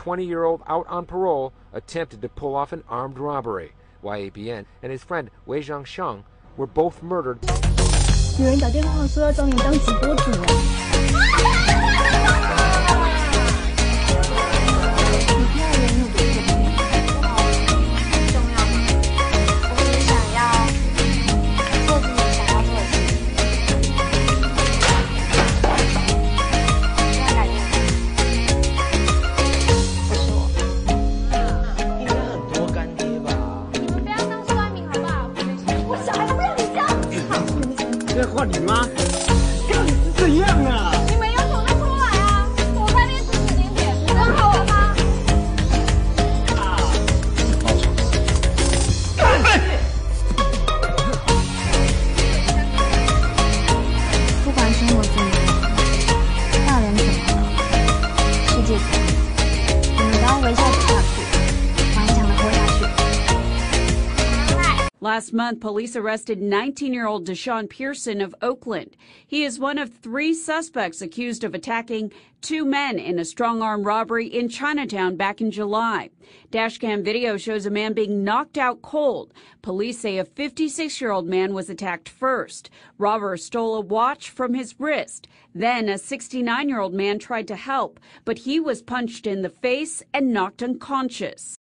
20-year-old out on parole attempted to pull off an armed robbery. YABN and his friend Wei Zhangsheng were both murdered. 有人打电话说要找你当直播主了。你第二人有多久没重要吗？我只是想要做自己想要做的事情。不要改变。不是我。 应该很多干爹吧？ 你们不要当酸民好不好？我小孩不要你教。 在换你妈？干你是怎样啊？ 你们有种就出来啊！我在练知识点，你认可我吗？不管生活怎么样，大人怎么了，世界怎么了，我们都要微笑走下去，顽强的活下去。 Last month, police arrested 19-year-old Deshaun Pearson of Oakland. He is one of 3 suspects accused of attacking 2 men in a strong-arm robbery in Chinatown back in July. Dashcam video shows a man being knocked out cold. Police say a 56-year-old man was attacked first. Robbers stole a watch from his wrist. Then a 69-year-old man tried to help, but he was punched in the face and knocked unconscious.